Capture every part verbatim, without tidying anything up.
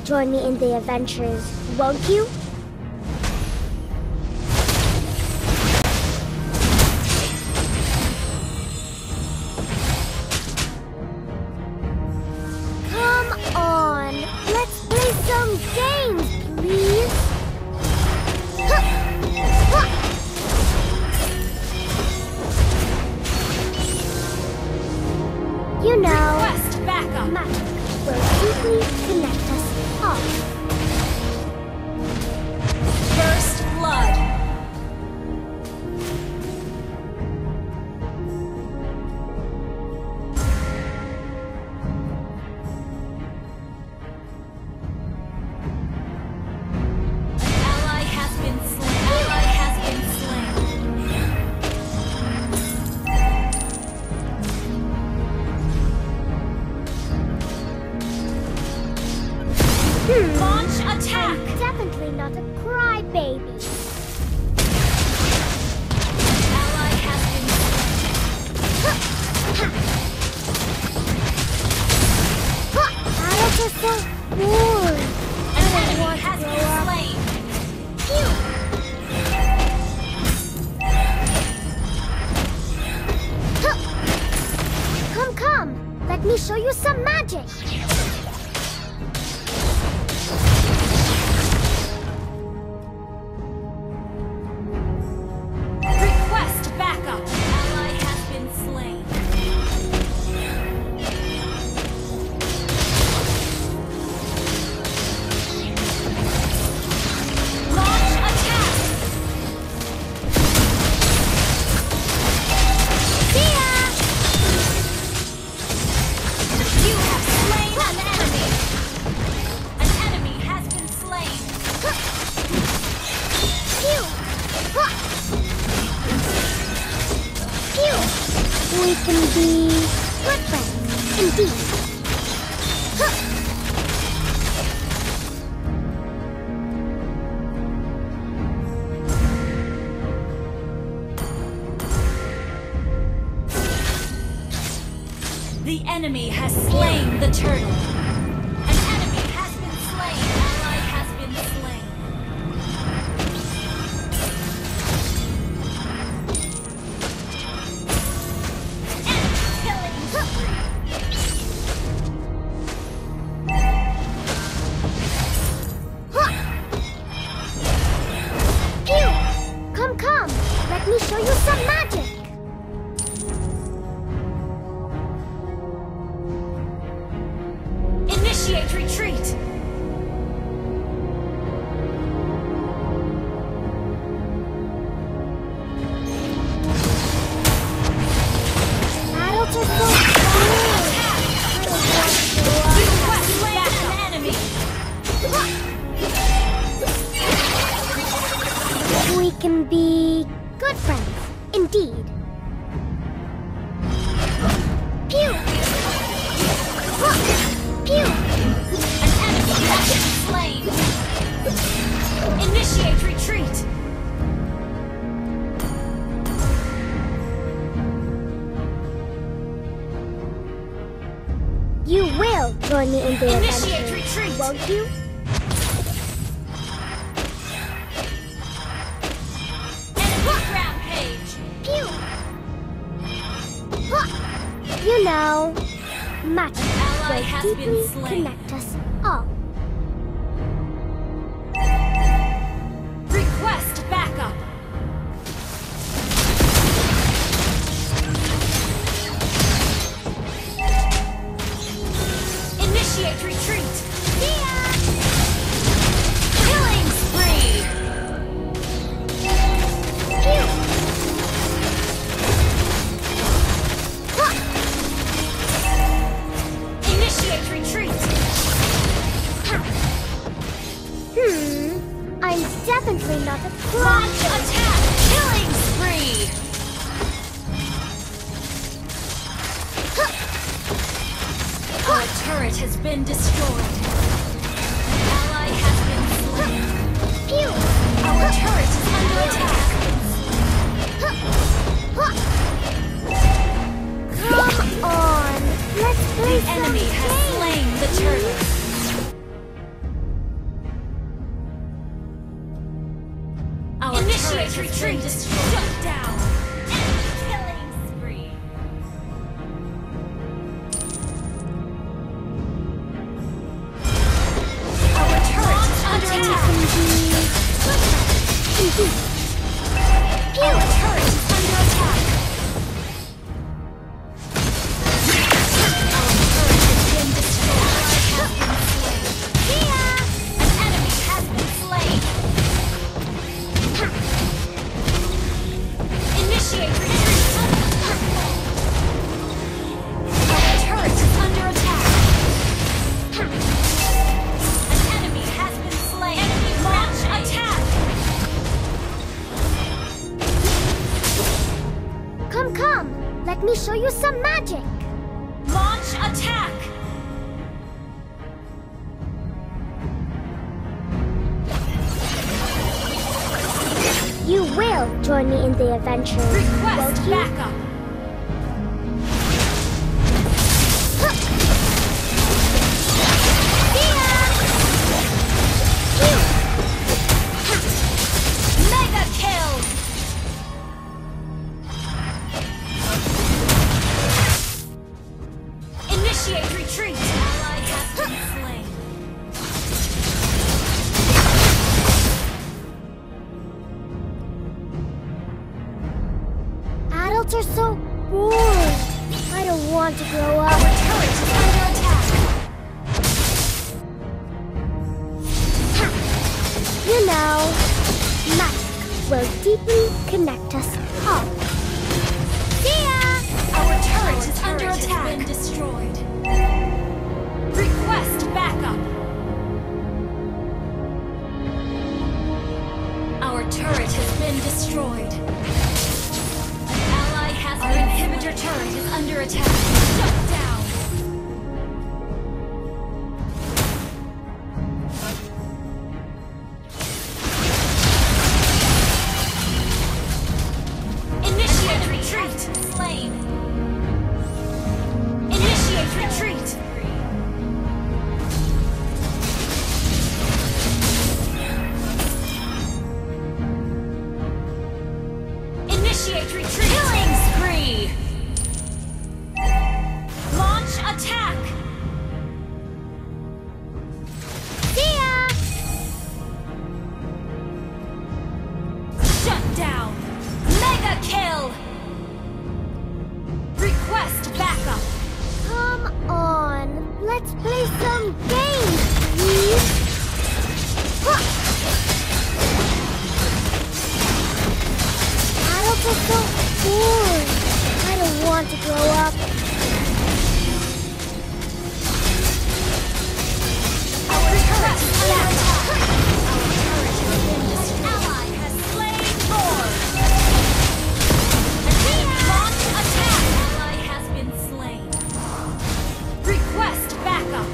join me in the adventures, won't you? Come on, let's play some games, please. You know, Request backup. magic will simply connect us all. First blood. An ally has been slain. Ally has been Hmm. Launch attack! I'm definitely not a crybaby. Ally has been Adults are so boring. An enemy has been slain. Come, come. Let me show you some magic. Request backup. Ally has been slain. Launch attack. See ya! You have slain an enemy. An enemy has been slain. Phew! Phew! We can be good friends, indeed. The enemy has slain the turtle. An enemy has been slain. Ally has been slain. Enemy killing Phew! Come, come. Let me show you some magic. Initiate retreat. Adults are so boring. Request slain an enemy. We can be good friends, indeed. Pew! Pew! An enemy has been slain. Initiate retreat. You will join me in the Initiate adventure, retreat. won't you? Enemy rampage. Pew! You know, magic Ally will has been deeply slain. connect us all. Request backup. Initiate retreat. See ya! Killing spree. Pew! Initiate retreat. Initiate retreat. Shut down. Enemy killing spree. Our turret is under attack. Our turret is under attack. Our turret has been destroyed. An enemy has been slain. Initiate retreat. Our turret is under attack. An enemy has been slain. Enemy launch attack. Come, come! Let me show you some magic! Launch attack. You will join me in the adventure, Request won't you? backup. Mega kill. Initiate retreat. Ally has been slain. Adults are so bored. I don't want to grow up. Our turret is under attack. You know, magic will deeply connect us all. See ya! Our turret is under attack. Has been destroyed. Request backup. Our turret has been destroyed. An ally has Our been inhibitor turret is under attack. Shut down. Initiate retreat. Slain. Initiate retreat. Initiate retreat. Killing spree. Launch attack. See ya! Shut down. Mega kill. Request backup. Come on, let's play some games, please. Huh. Adults are so bored. I don't want to grow up. Our turret is under attack. Our turret has been destroyed. Ally has slain Thor. Launch attack. Ally has been slain. Request backup.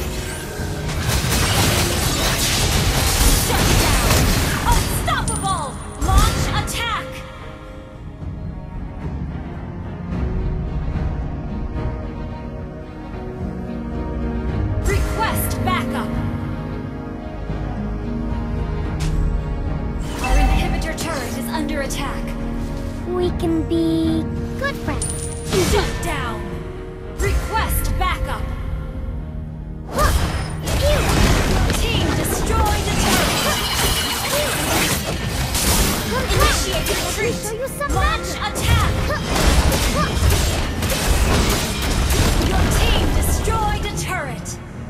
Shut down. Unstoppable. Launch attack. Request backup. Our inhibitor turret is under attack. We can be good friends. Shut down. Request backup. Huh. Phew. Team destroy the turret. Come, Initiate come. Let me retreat. show you some Launch magic. attack. Huh. Your team destroyed a turret.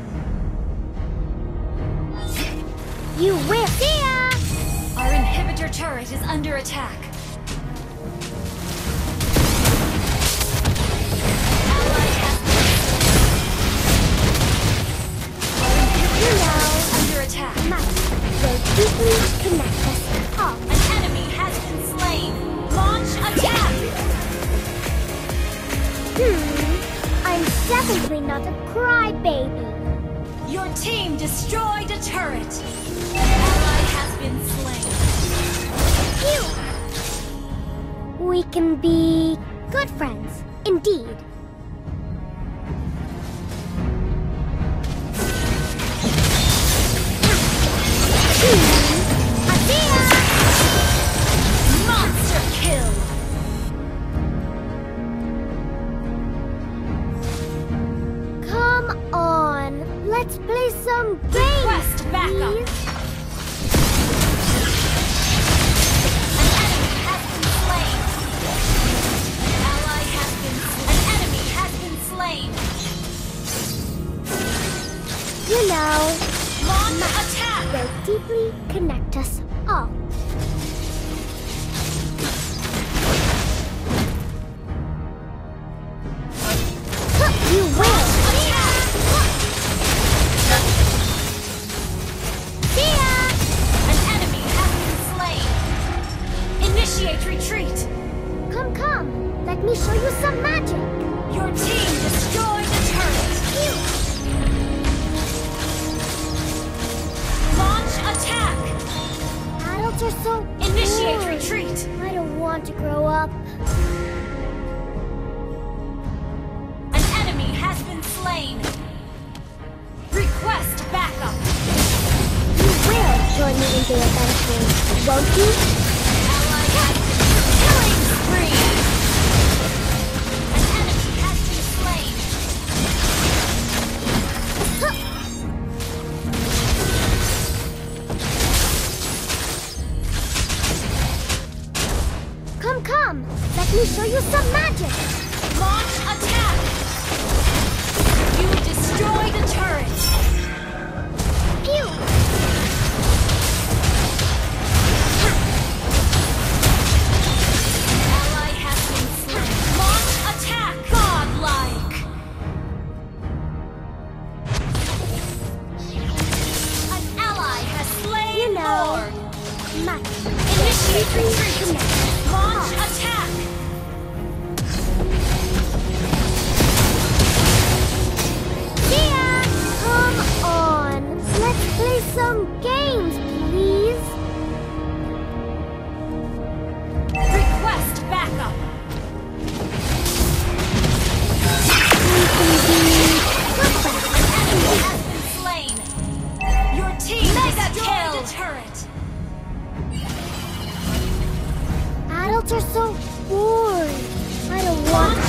You will. See ya! Our inhibitor turret is under attack. Ally has Our inhibitor turret is under attack. Magic will deeply connect us all. An enemy has been slain. Launch attack. Hmm. I'm definitely not a crybaby. Your team destroyed a turret. Ally has been slain. Phew. We can be good friends, indeed. Hmm. I see ya! deeply connect us all. You will! See ya! An enemy has been slain. Initiate retreat. Come, come! Let me show you some magic! Your team destroyed the turret. Phew. Launch attack. Adults are so Initiate boring. retreat. I don't want to grow up. An enemy has been slain. Request backup. You will join me in the adventure, won't you? Ally has been killing spree. An enemy has been slain. Come, come! Let me show you some magic! Launch attack. You destroy the turret. Phew! Ally has been slain. Launch attack. Godlike. An ally has slain You know. Lord. Much. Initiate retreat. Connect. Launch attack. See ya! Come on! Let's play some games, please! Request backup. Enemy has been slain. Your team Mega destroyed the turret. Adults are so boring. I don't want